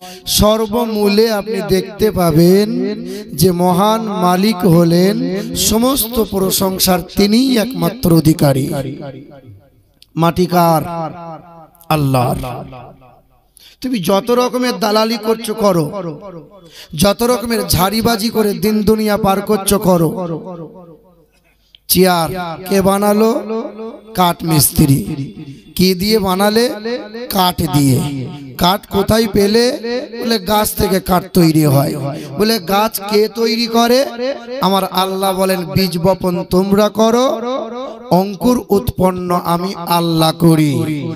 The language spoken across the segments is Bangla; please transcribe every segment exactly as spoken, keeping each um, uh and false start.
সর্বমূলে আপনি দেখতে পাবেন যে মহান মালিক হলেন সমস্ত প্রশংসার, তিনিই একমাত্র অধিকারী। মাটি কার? আল্লাহর। তুমি যত রকমের দালালি করছো করো, যত রকমের ঝাড়িবাজি করে দিন দুনিয়া পার করছো করো। চেয়ার কে বানালো? কাঠ মিস্ত্রি। কি দিয়ে বানালে? কাঠ দিয়ে। কাঠ কোথায় পেলে? বলে গাছ থেকে কাঠ তৈরি হয়। বলে গাছ কে তৈরি করে? আমার আল্লাহ বলেন বীজ বপন তোমরা করো, অঙ্কুর উৎপন্ন আমি আল্লাহ করি।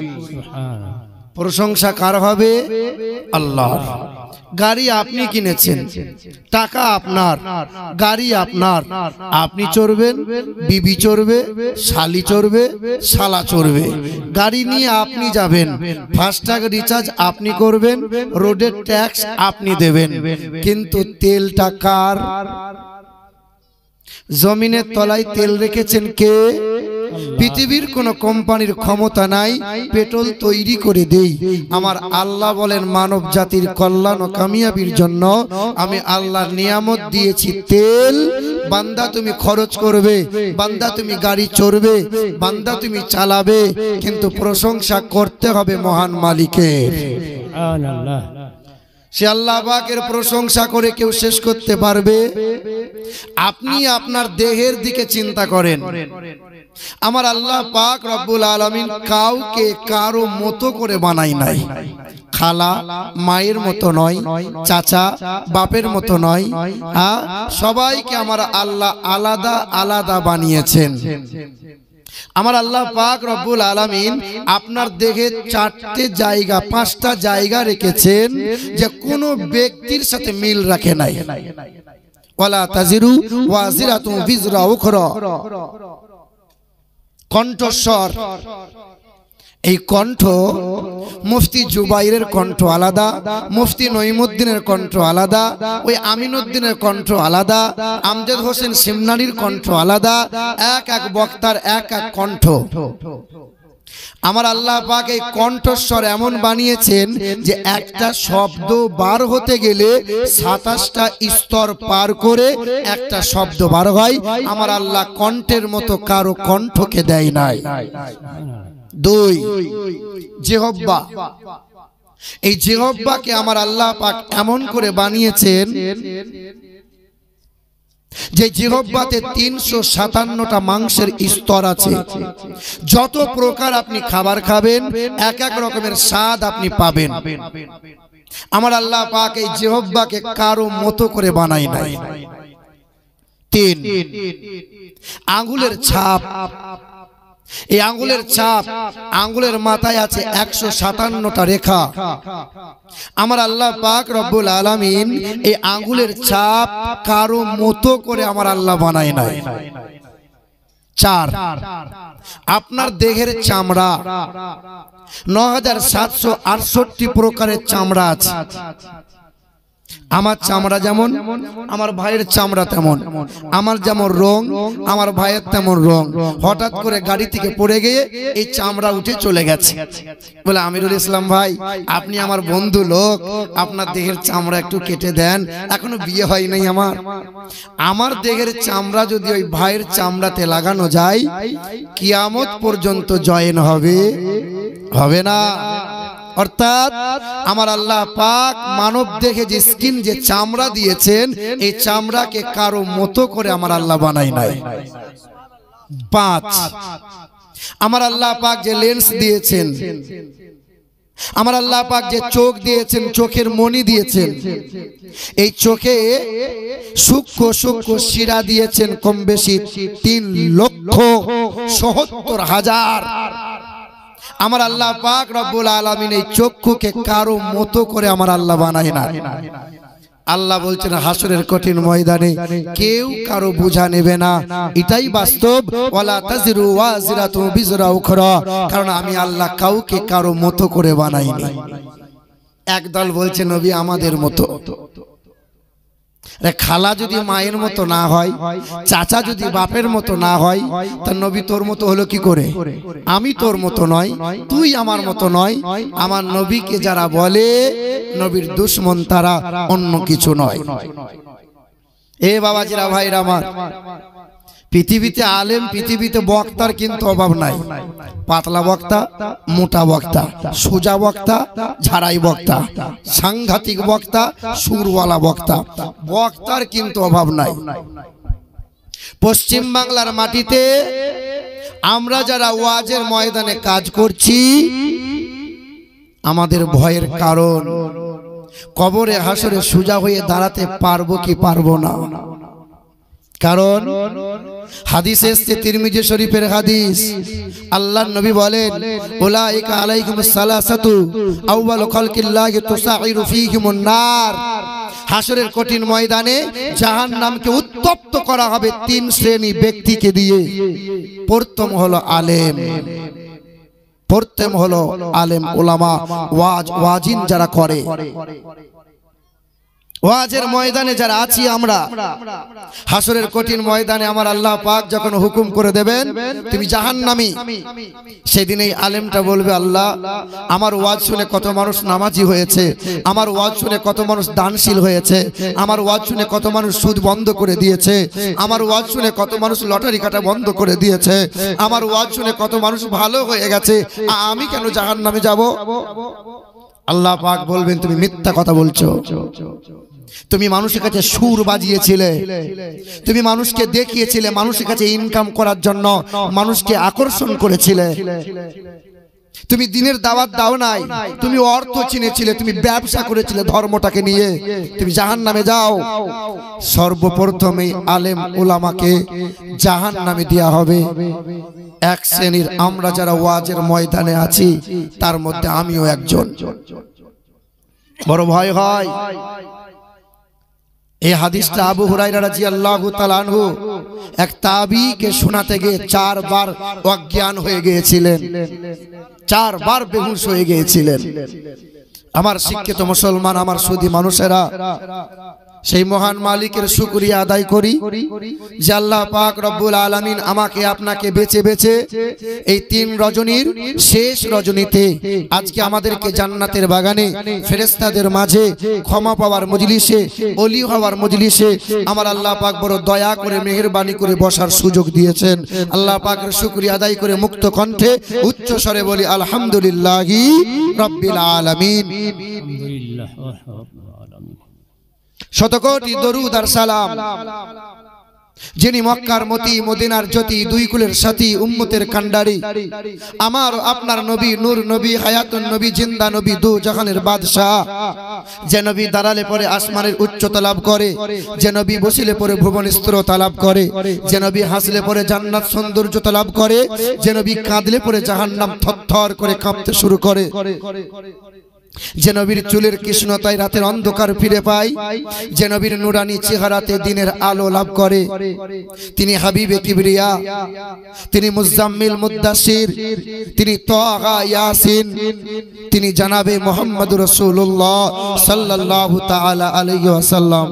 প্রশংসা কার হবে? আল্লাহর। গাড়ি আপনি কিনেছেন, টাকা আপনার, গাড়ি আপনার, আপনি চড়বেন, বিবি চড়বে, শালি চড়বে, শালা চড়বে। গাড়ি নিয়ে আপনি যাবেন, ফাস্ট্যাগ রিচার্জ আপনি করবেন, রোডের ট্যাক্স আপনি দেবেন, কিন্তু তেলটা কার? জমিনের তলায় তেল রেখেছেন কে? পৃথিবীর কোন কোম্পানির ক্ষমতা নাই পেট্রোল তৈরি করে দেই। আমার আল্লাহ বলেন মানব জাতির কল্যাণ ও কামিয়াবির জন্য আমি আল্লাহ নিয়ামত দিয়েছি তেল। বান্দা তুমি খরচ করবে, বান্দা তুমি গাড়ি চড়বে, বান্দা তুমি চালাবে, কিন্তু প্রশংসা করতে হবে মহান মালিকের। সুবহানাল্লাহ। সে আল্লাহ পাকের প্রশংসা করে কেউ শেষ করতে পারবে? আপনি আপনার দেহের দিকে চিন্তা করেন। আমার আল্লাহ পাক রব্বুল আলামিন কাউকে কারো মতো করে বানাই নাই। খালা মায়ের মতো নয়, চাচা বাপের মতো নয়, হ্যাঁ, সবাইকে আমার আল্লাহ আলাদা আলাদা বানিয়েছেন। আমার আল্লাহ পাক রব্বুল আলামিন আপনার দেহে চারটে জায়গা, পাঁচটা জায়গা রেখেছেন যে কোনো ব্যক্তির সাথে মিল রাখে নাই। ওয়ালা তাজিরু ওয়াজিরাতুন বিজরা উখরা। কণ্ঠস্বর, এই কণ্ঠ মুফতি জুবাইরের কণ্ঠ আলাদা, মুফতি নঈমুদ্দিনের কণ্ঠ আলাদা, ওই আমিনউদ্দিনের কণ্ঠ আলাদা, আমজাদ হোসেন সিমনানির কণ্ঠ আলাদা, এক এক বক্তার এক এক কণ্ঠ। আমার আল্লাহ পাক এই কণ্ঠস্বর এমন বানিয়েছেন যে একটা শব্দ বার হতে গেলে সাতাশটা স্তর পার করে একটা শব্দ বার হয়। আমার আল্লাহ কণ্ঠের মতো কারো কণ্ঠকে দেয় নাই। দুই, জিহ্বা। এই জিহ্বাকে আমার আল্লাহ পাক এমন করে বানিয়েছেন যে জিহ্বাতে তিনশো সাতান্নটা মাংসের স্তর আছে। যত প্রকার আপনি খাবার খাবেন এক এক রকমের স্বাদ আপনি পাবেন। আমার আল্লাহ পাক এই জিহ্বাকে কারো মতো করে বানায় নাই। তিন, আঙ্গুলের ছাপ। এই আঙ্গুলের ছাপ, আঙ্গুলের মাথায় আছে একশো সাতান্নটা রেখা। আমার আল্লাহ পাক রব্বুল আলামিন এই আঙ্গুলের ছাপ কারো মতো করে আমার আল্লাহ বানায় নাই। চার, আপনার দেহের চামড়া ন হাজার সাতশো আটষট্টি প্রকারের চামড়া আছে। আমার চামড়া যেমন আমার ভাইয়ের চামড়া তেমন, আমার যেমন রং আমার ভাইয়ের তেমন রং। হঠাৎ করে গাড়ি থেকে পড়ে গিয়ে এই চামড়া উঠে চলে গেছে। বলে আমিরুল ইসলাম ভাই আপনি আমার বন্ধু লোক, আপনার দেহের চামড়া একটু কেটে দেন, এখনো বিয়ে হয় নাই আমার। আমার দেহের চামড়া যদি ওই ভাইয়ের চামড়াতে লাগানো যায় কিয়ামত পর্যন্ত জয়েন হবে? হবে না। অর্থাৎ আমার আল্লাহ পাক মানব দেহে যে স্কিন, যে চামড়া দিয়েছেন, এই চামড়াকে কারো মতো করে আমার আল্লাহ বানায় নাই। পাঁচ, আমার আল্লাহ পাক যে লেন্স দিয়েছেন, আমার আল্লাহ পাক যে চোখ দিয়েছেন, চোখের মণি দিয়েছেন, এই চোখে সূক্ষ্ম সূক্ষ্ম শিরা দিয়েছেন কম বেশি তিন লক্ষ সত্তর হাজার। আমার আল্লাহ পাক রব্বুল আলামিন এই চক্ষুকে কারো মতো করে আমার আল্লাহ বানায় না। আল্লাহ বলছেন হাসরের কঠিন ময়দানে কেউ কারো বোঝা নেবে না, এটাই বাস্তব। ওয়ালা তাজিরু ওয়াজিরাতু বিজরা উখরা, কারণ আমি আল্লাহ কাউকে কারো মতো করে বানাইনি। একদল বলছে নবী আমাদের মতো, খালা যদি মায়ের মতো না হয়, চাচা যদি বাপের মতো না হয়, তা নবী তোর মতো হলো কি করে? আমি তোর মতো নয়, তুই আমার মতো নয়। আমার নবীকে যারা বলে নবীর দুশমন তারা, অন্য কিছু নয়। এ বাবাজিরা ভাইরা আমার, পৃথিবীতে আলেম, পৃথিবীতে বক্তার কিন্তু অভাব নাই। পাতলা বক্তা, মোটা বক্তা, সোজা বক্তা, ঝাড়াই বক্তা, সাংঘাতিক বক্তা, সুরওয়ালা বক্তা, বক্তার কিন্তু অভাব নাই। পশ্চিম বাংলার মাটিতে আমরা যারা ওয়াজের ময়দানে কাজ করছি, আমাদের ভয়ের কারণ কবরে হাসরে সোজা হয়ে দাঁড়াতে পারবো কি পারবো না। কারণ হাদিস এসেছে, তিরমিজি শরীফের হাদিস, আল্লাহর নবী বলেন, উলাইকা আলাইহিমুস সালাসাতু আউয়ালু খালকিল্লাহি তুসাইরু ফীহিমুন নার। হাসরের কঠিন ময়দানে জাহান্নামকে উত্তপ্ত করা হবে তিন শ্রেণী ব্যক্তিকে দিয়ে। প্রথম হলো আলেম, প্রথম হলো আলেম উলামা, ওয়াজ ওয়াজিন যারা করে। ওয়াজের ময়দানে যারা আছি আমরা, হাসরের কঠিন ময়দানে আমার আল্লাহ পাক যখন হুকুম করে দেবেন তুমি জাহান্নামী, সেদিন এই আলেমটা বলবে, আল্লাহ আমার ওয়াজ শুনে কত মানুষ নামাজি হয়েছে, আমার ওয়াজ শুনে কত মানুষ দানশীল হয়েছে, আমার ওয়াজ শুনে কত মানুষ সুদ বন্ধ করে দিয়েছে, আমার ওয়াজ শুনে কত মানুষ লটারি কাটা বন্ধ করে দিয়েছে, আমার ওয়াজ শুনে কত মানুষ ভালো হয়ে গেছে, আমি কেন জাহান্নামে যাব? আল্লাহ পাক বলবেন, তুমি মিথ্যা কথা বলছো। তুমি মানুষের কাছে সুর বাজিয়েছিলে, তুমি মানুষকে দেখিয়েছিলে, মানুষের কাছে ইনকাম করার জন্য মানুষকে আকর্ষণ করেছিলে, তুমি দিনের দাওয়াত দাও নাই, তুমি অর্থ চিনেছিলে, তুমি ব্যবসা করেছিলে ধর্মটাকে নিয়ে, তুমি জাহান্নামে যাও। সর্বপ্রথমে আলেম উলামাকে জাহান্নামে দেয়া হবে। এক শ্রেণীর আমরা যারা ওয়াজের ময়দানে আছি, তার মধ্যে আমিও একজন। বড় ভয় হয়। এই হাদিসটা আবু হুরায়রা রাদিয়াল্লাহু তাআলা আনহু এক তাবীকে শোনাতে গিয়ে চারবার অজ্ঞান হয়ে গিয়েছিলেন, চারবার বেহুশ হয়ে গিয়েছিলেন। আমার শিক্ষিত মুসলমান, আমার সুধী মানুষেরা, সেই মহান মালিকের শুকরিয়া আদায় করি যে আল্লাহ পাক রব্বুল আলামিন আমাকে আপনাকে বেছে বেছে এই তিন রজনীর শেষ রজনীতে আজকে আমাদেরকে জান্নাতের বাগানে ফেরেশতাদের মাঝে ক্ষমা পাওয়ার মজলিসে, ওলি হওয়ার মজলিসে আমার আল্লাহ পাক বড় দয়া করে মেহেরবানি করে বসার সুযোগ দিয়েছেন। আল্লাহ পাকের শুকরিয়া আদায় করে মুক্ত কণ্ঠে উচ্চ স্বরে বলি আলহামদুলিল্লাহি রাব্বিল আলামিন। শতকোটি দরুদ আর সালাম যিনি মক্কার মতি, মদিনার জ্যোতি, দুই কুলের সাথী, উম্মতের কান্ডারি, আমার আপনার নবী, নূর নবী, হায়াতুন নবী, জিন্দা নবী, দু জাহানের বাদশাহ, যে নবী দাঁড়ালে পরে আসমানের উচ্চতা লাভ করে, যে নবী বসিলে পরে ভুবন স্থিরতা লাভ করে, যে নবী হাসলে পরে জান্নাত সৌন্দর্যতা লাভ করে, যে নবী কাঁদলে পরে জাহান্নাম থরথর করে কাঁপতে শুরু করে, যে নবীর চুলের কৃষ্ণতায় রাতের অন্ধকার ফিরে পায়, যে নবীর নুরানি চেহারাতে দিনের আলো লাভ করে, তিনি হাবিবে কিবরিয়া, তিনি মুজাম্মিল মুদ্দাসির, তিনি তাহা ইয়াসিন, তিনি জানাবে মুহাম্মদুর রাসূলুল্লাহ সাল্লাল্লাহু তাআলা আলাইহি ওয়াসাল্লাম।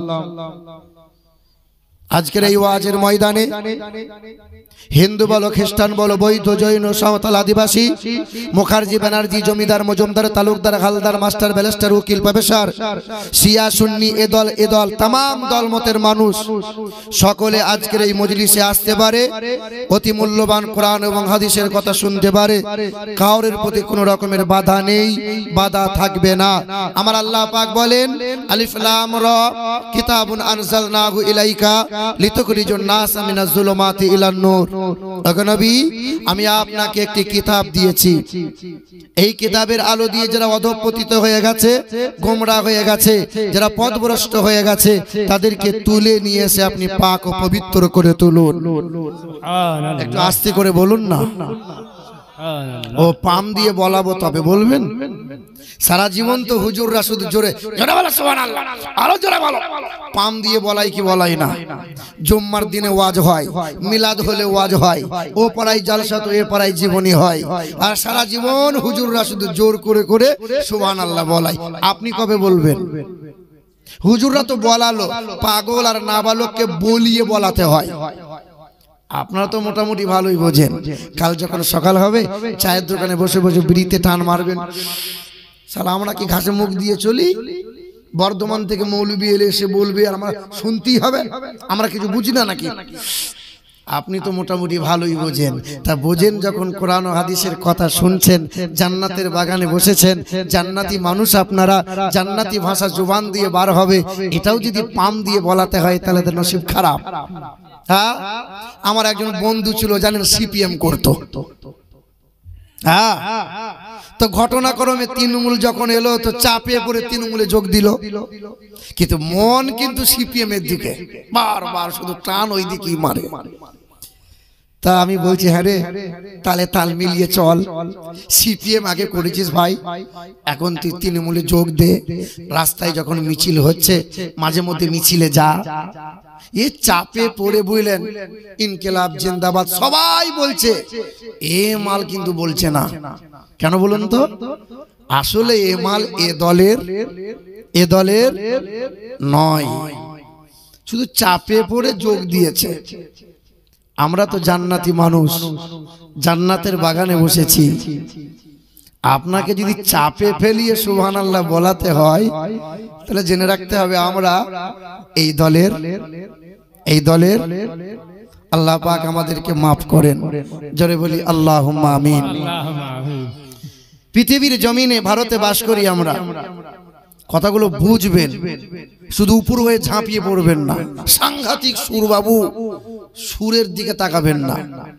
আজকের এই ওয়াজের ময়দানে হিন্দু বলো, খ্রিস্টান বলো, বৌদ্ধ, জৈন, সাঁওতাল, আদিবাসী, মুখার্জি, ব্যানার্জি, জমিদার, মজুমদার, তালুকদার, হালদার, মাস্টার, ব্যারিস্টার, উকিল, প্রফেসর, শিয়া, সুন্নি, এ দল এ দল তামাম দলমতের মানুষ সকলে আজকের এই মজলিসে আসতে পারে, অতি মূল্যবান কোরআন এবং হাদিসের কথা শুনতে পারে। কাউরের প্রতি কোনো রকমের বাধা নেই, বাধা থাকবে না। আমার আল্লাহ পাক বলেন, আলিফ লাম রা কিতাবুন আনজালনাহু ইলাইকা লিতুখরিজুন নাস মিনাজ যুলুমাতি ইলান নূর। নবী, আমি আপনাকে একটি কিতাব দিয়েছি, এই কিতাবের আলো দিয়ে যারা অধঃপতিত হয়ে গেছে, গোমরা হয়ে গেছে, যারা পথভ্রষ্ট হয়ে গেছে, তাদেরকে তুলে নিয়ে এসে আপনি পাক ও পবিত্র করে তুলুন। একটু আস্তে করে বলুন না, ও পাম দিয়ে বলাবো তবে বলবেন। সারা জীবন তো হুজুররা শুধু জোরে জোরে বলো সুবহানাল্লাহ, আরো জোরে বলো, পাম দিয়ে বলাই কি বলাই না। জুম্মার দিনে ওয়াজ হয়, মিলাদ হলে ওয়াজ হয়, ও পাড়ায় জালসা তো এ পাড়ায় জীবনী হয়, আর সারা জীবন হুজুররা শুধু জোর করে করে সুবহানাল্লাহ বলাই। আপনি কবে বলবেন? হুজুররা তো বলালো, পাগল আর নাবালককে বলিয়ে বলাতে হয়। আপনারা তো মোটামুটি ভালোই বোঝেন। কাল যখন সকাল হবে চায়ের দোকানে বসে বসে বিড়িতে টান মারবেন, সালা আমরা কি ঘাসে মুখ দিয়ে চলি? বর্ধমান থেকে মৌলবি এলে এসে বলবে আর আমরা শুনতেই হবে, আমরা কিছু বুঝি না নাকি? আপনি তো মোটামুটি ভালোই বোঝেন। তা বোঝেন যখন কোরআন ও হাদিসের কথা শুনছেন, জান্নাতের বাগানে বসেছেন, জান্নাতি মানুষ আপনারা, জান্নাতি ভাষা জুবান দিয়ে বার হবে, এটাও যদি পাম দিয়ে বলাতে হয় তাহলে তো নসিব খারাপ। হ্যাঁ, আমার একজন বন্ধু ছিল জানেন, সিপিএম করতো। হ্যাঁ, তো ঘটনাক্রমে তৃণমূল যখন এলো তো চাপে পড়ে তৃণমূলে যোগ দিল, কিন্তু মন কিন্তু সিপিএম এর দিকে, বারবার শুধু টান ওই দিকেই মারে। তা আমি বলছি হ্যাঁ রে, তাহলে তাল মিলিয়ে চল। সিপিএম আগে করেছিস ভাই, এখন তুই তৃণমূলে যোগ দে। রাস্তায় যখন মিছিল হচ্ছে মাঝে মধ্যে মিছিলে যা। এ চাপে পড়ে বুঝলেন ইনকিলাব জিন্দাবাদ সবাই বলছে, এ মাল কিন্তু বলছে না। কেন বলুন তো? আসলে এ মাল এ দলের এ দলের নয়, শুধু চাপে পড়ে যোগ দিয়েছে। আমরা তো জান্নাতি মানুষ, জান্নাতের বাগানে বসেছি। আপনাকে যদি চাপে ফেলিয়ে সুবহানাল্লাহ বলাতে হয় তাহলে জেনে রাখতে হবে আমরা এই দলের এই দলের আল্লাহ পাক আমাদেরকে মাফ করেন। জোরে বলি আল্লাহুম্মা আমিন। পৃথিবীর জমিনে ভারতে বাস করি আমরা, কথাগুলো বুঝবেন, শুধু উপর হয়ে ঝাঁপিয়ে পড়বেন না। সাংঘাতিক সুর বাবু, সুরের দিকে তাকাবেন না।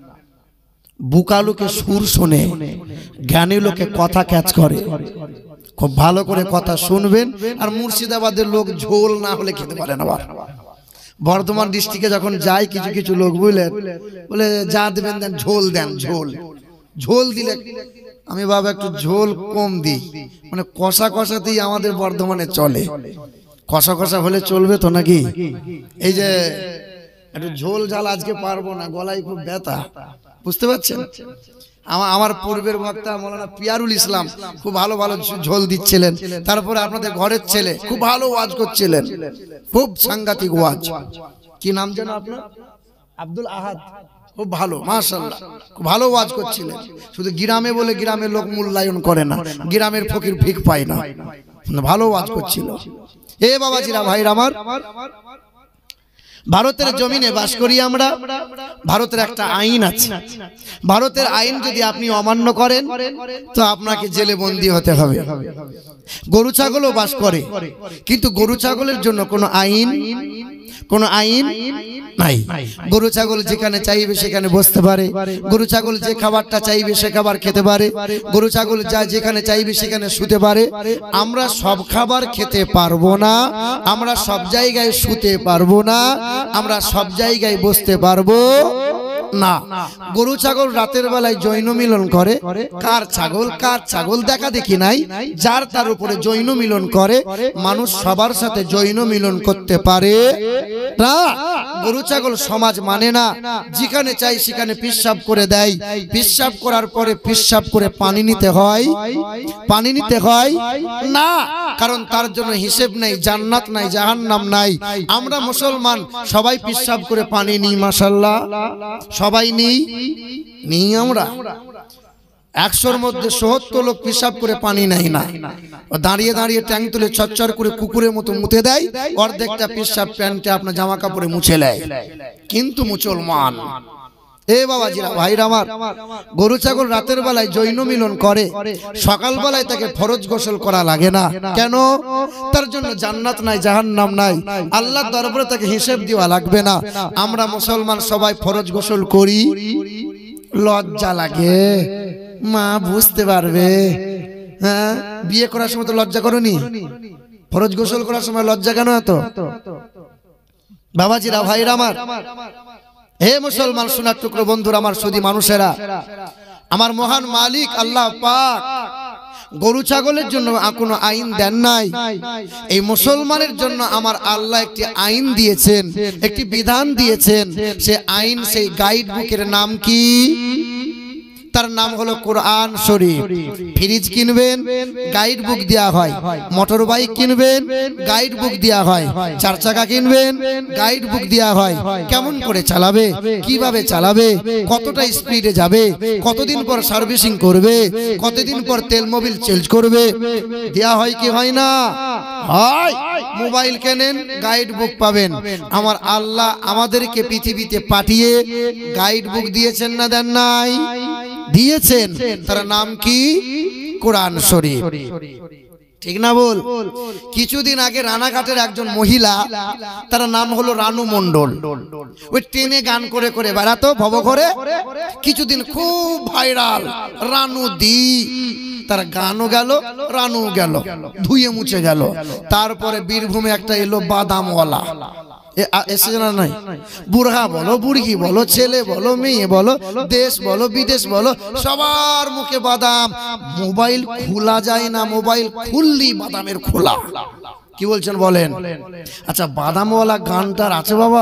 বুকা লোকে সুর শোনে, জ্ঞানী লোকে কথা ক্যাচ করে। খুব ভালো করে কথা শুনবেন। আর মুর্শিদাবাদের লোক ঝোল না হলে খেতে পারে না। বর্ধমান ডিস্ট্রিক্টে যখন যায় কিছু কিছু লোক বুঝলেন, বলে যা দেবেন দেন, ঝোল দেন, ঝোল ঝোল দিলে আমি বাবা একটু ঝোল কম দিই, মানে কষা কষাতেই আমাদের বর্ধমানে চলে। কষা কষা হলে চলবে তো নাকি? এই যে একটু ঝোল ঝাল আজকে পারবো না, গলায় খুব ব্যথা, বুঝতে পারছেন? আমার পূর্বের বক্তা মৌলানা পিয়ারুল ইসলাম খুব ভালো ভালো ঝোল দিচ্ছিলেন। তারপরে আপনাদের ঘরের ছেলে খুব ভালো ওয়াজ করছিলেন, খুব সাংঘাতিক ওয়াজ। কি নাম যেন আপনার? আব্দুল আহাদ, খুব ভালো মাশাআল্লাহ, খুব ভালো ওয়াজ করছিলেন। শুধু গ্রামে বলে গ্রামের লোক মূল্যায়ন করে না, গ্রামের ফকির ভিক পায় না, ভালো ওয়াজ করছিল। এ বাবাজিরা ভাইরা আমার, ভারতের জমিনে বাস করি আমরা। ভারতের একটা আইন আছে, ভারতের আইন যদি আপনি অমান্য করেন তো আপনাকে জেলে বন্দী হতে হবে। গরু ছাগলও বাস করে, কিন্তু গরু ছাগলের জন্য কোনো আইন কোনো আইন নাই। গরু ছাগল যেখানে চাইবে সেখানে বসতে পারে, গরু ছাগল যে খাবারটা চাইবে সে খাবার খেতে পারে, গরু ছাগল যা যেখানে চাইবে সেখানে শুতে পারে। আমরা সব খাবার খেতে পারবো না, আমরা সব জায়গায় শুতে পারবো না, আমরা সব জায়গায় বসতে পারবো না। গরু ছাগল রাতের বেলায় যৌন মিলন করে, কার ছাগল কার ছাগল দেখা দেখি নাই, যার তার উপরে যৌন মিলন করে। মানুষ সবার সাথে যৌন মিলন করতে পারে না। গরু ছাগল সমাজ মানে না, যেখানে চাই সেখানে পিশাব করে দেয়, পিশাব করার পরে পিশাব করে পানি নিতে হয়, পানি নিতে হয় না, কারণ তার জন্য হিসেব নেই, জান্নাত নাই, জাহান্নাম নাই। আমরা মুসলমান সবাই পিশাব করে পানি নিই, মাশাআল্লাহ সবাই নেই নেই আমরা। একশোর মধ্যে সত্তর লোক পিশাব করে পানি নেয় না, দাঁড়িয়ে দাঁড়িয়ে ট্যাং তুলে চচ্চর করে কুকুরের মতো মুতে দেয়, অর্ধেকটা পিশাব প্যান্টে আপনার জামা কাপড়ে মুছে নেয়। কিন্তু মুসলমান, এ বাবাজিরা ভাইরা আমার, গরু ছাগল রাতের বেলায় যৌন মিলন করে, সকাল বেলায় তাকে ফরজ গোসল করা লাগে না। কেন? তার জন্য জান্নাত নাই, জাহান্নাম নাই, আল্লাহর দরবারে তাকে হিসেব দেওয়া লাগবে না। আমরা মুসলমান সবাই ফরজ গোসল করি, লজ্জা লাগে, মা বুঝতে পারবে। হ্যাঁ, বিয়ে করার সময় তো লজ্জা করনি, ফরজ গোসল করার সময় লজ্জা কেন এত? বাবাজিরা ভাইরা আমার, হে মুসলমান সোনার টুকরো বন্ধুরা আমার, সুধী মানুষেরা, আমার মহান মালিক আল্লাহ পাক গরু ছাগলের জন্য কোনো আইন দেন নাই। এই মুসলমানের জন্য আমার আল্লাহ একটি আইন দিয়েছেন, একটি বিধান দিয়েছেন। সে আইন, সেই গাইড বুকের নাম কি? তার নাম হলো কোরআন শরীফ। ফ্রিজ কিনবেন, গাইড বুক দেওয়া হয়। মোটর বাইক কিনবেন, গাইড বুক দেওয়া হয়। চার চাকা কিনবেন, গাইড বুক দেওয়া হয়। কেমন করে চালাবে, কিভাবে চালাবে, কতটা স্পিডে যাবে, কতদিন পর সার্ভিসিং করবে, কতদিন পর তেল মোবিল চেঞ্জ করবে, দেওয়া হয় কি হয় না? হয়। মোবাইল কেনেন, গাইড বুক পাবেন। আমার আল্লাহ আমাদেরকে পৃথিবীতে পাঠিয়ে গাইড বুক দিয়েছেন না দেন নাই? দিয়েছেন। তার নাম কি? কোরআন শরীফ। ঠিক না বল? কিছুদিন আগে রানাঘাটের একজন মহিলা, তার নাম হলো রানু মণ্ডল, ওই ট্রেনে গান করে করে বেড়াতো ভব করে। কিছুদিন খুব ভাইরাল রানু দি, তার গানও গেল, রানু গেল, ধুয়ে মুছে গেল। তারপরে বীরভূমে একটা এলো বাদামওয়ালা, এসে না নাই, বুড়া বলো, বুড়কি বলো, ছেলে বলো, মেয়ে বলো, দেশ বলো, বিদেশ বলো, সবার মুখে বাদাম। মোবাইল খোলা যায় না, মোবাইল খুললি বাদামের খোলা। কি বলছেন বলেন? আচ্ছা, বাদামওয়ালা গানটার আছে বাবা?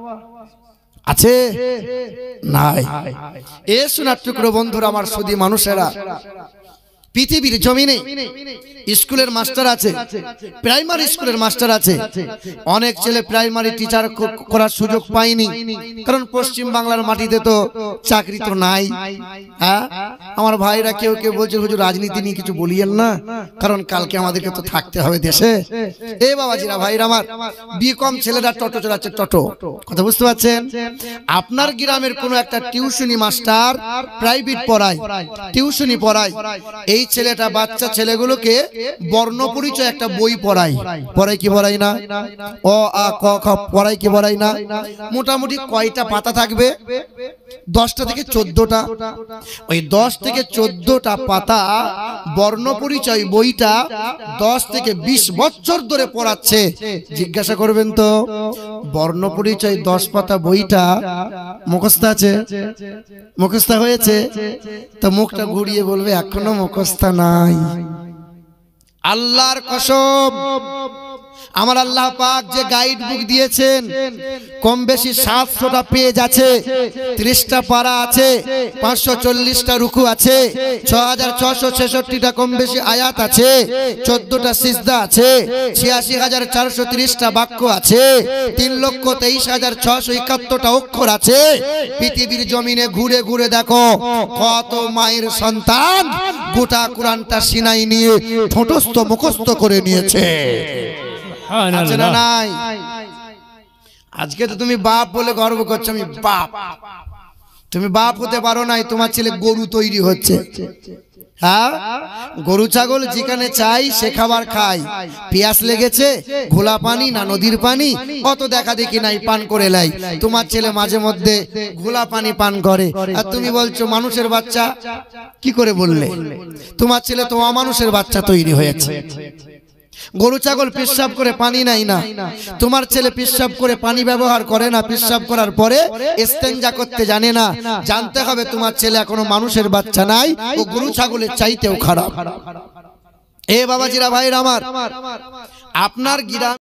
আছে? নাই। এ শোনার টুকরো বন্ধুরা, আমার সুধী মানুষেরা, পৃথিবীর জমিনে স্কুলের মাস্টার আছে, প্রাইমারি স্কুলের মাস্টার আছে। অনেক ছেলে প্রাইমারি টিচার করার সুযোগ পায়নি, কারণ পশ্চিম বাংলার মাটিতে তো চাকরি তো নাই। হ্যাঁ, আমার ভাইরা কেউ কেউ বলছে হুজুর রাজনীতি নিয়ে কিছু বলিয়েন না, কারণ কালকে আমাদেরকে তো থাকতে হবে দেশে। এ বাবাজিরা, ভাইরা আমার, বিকম ছেলেরা টোটো চালাচ্ছে, টোটো। কথা বুঝতে পারছেন? আপনার গ্রামের কোনো একটা টিউশনি মাস্টার প্রাইভেট পড়ায়, টিউশনি পড়ায়। এই ছেলেটা বাচ্চা ছেলেগুলোকে বর্ণ পরিচয় একটা বই পড়ায়, পড়াই কি পড়াই না? অ আ ক খ পড়াই কি পড়াই না? মোটামুটি কয়টা পাতা থাকবে? দশটা থেকে চোদ্দটা। ওই দশ থেকে চোদ্দটা পাতা বর্ণ পরিচয় বইটা দশ থেকে বিশ বছর ধরে পড়াচ্ছে। জিজ্ঞাসা করবেন তো, বর্ণ পরিচয় দশ পাতা বইটা মুখস্থ আছে? মুখস্থ হয়েছে? তো মুখটা ঘুরিয়ে বলবে এখনো মুখস্থ নাই। আল্লাহর কসম, আমার আল্লাহ পাক যে গাইড বুক দিয়েছেন, কম বেশি সাতশোটা পেজ আছে, ত্রিশটা পারা আছে, পাঁচশো চল্লিশটা রুকু আছে, ছ হাজার ছশো ছেষট্টিটা কম বেশি আয়াত আছে, চোদ্দটা সিজদা আছে, ছিয়াশি হাজার চারশো ত্রিশটা বাক্য আছে, তিন লক্ষ তেইশ হাজার ছশো একাত্তরটা অক্ষর আছে। পৃথিবীর জমিনে ঘুরে ঘুরে দেখো কত মায়ের সন্তান গোটা কোরআনটা সিনাই নিয়ে ঠোঁটস্থ মুখস্থ করে নিয়েছে। আছে না নাই? আজকে তো তুমি বাপ বলে গর্ব করছো, আমি বাপ। তুমি বাপ হতে পারো নাই, তোমার ছেলে গরু তৈরি হচ্ছে। হ্যাঁ, গরু ছাগল যেখানে চাই সে খাবার খায়। পিয়াস লেগেছে, ঘোলা পানি না নদীর পানি, অত দেখা দেখি নাই, পান করে লাই। তোমার ছেলে মাঝে মধ্যে ঘোলা পানি পান করে, আর তুমি বলছো মানুষের বাচ্চা। কি করে বললে? তোমার ছেলে তো অমানুষের বাচ্চা তৈরি হয়েছে। গরু ছাগল পেশাব করে পানি নাই না, তোমার ছেলে পেশাব করে পানি ব্যবহার করে না, পেশাব করার পরে ইস্তেঞ্জা করতে জানে না। জানতে হবে তোমার ছেলে এখনো মানুষের বাচ্চা নাই, ও গরু ছাগলের চাইতেও খারাপ। এ বাবাজিরা, ভাইরা আমার, আপনার গ্রাম